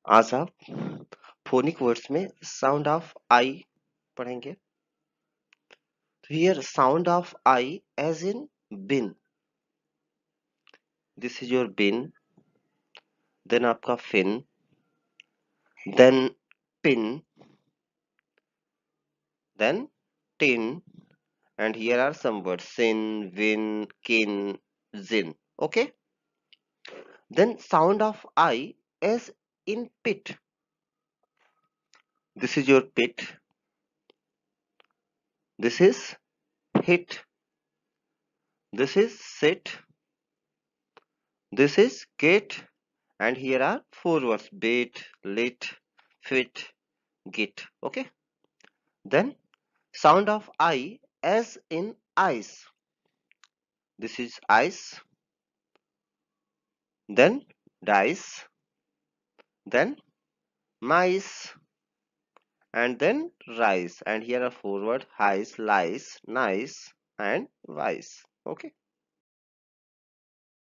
आज आप phonic words में साउंड ऑफ आई पढ़ेंगे। तो here sound of I as in bin. This is your bin, then आपका fin, then pin, then tin, and here are some words: sin, win, kin, zin. Okay, then sound of I as in pit. This is your pit, this is hit, this is sit, this is get, and here are four words: bait, lit, fit, git. Okay, then sound of I as in ice. This is ice, then dice, then mice, and then rise, and here are four words: highs, lies, nice, and wise. Okay,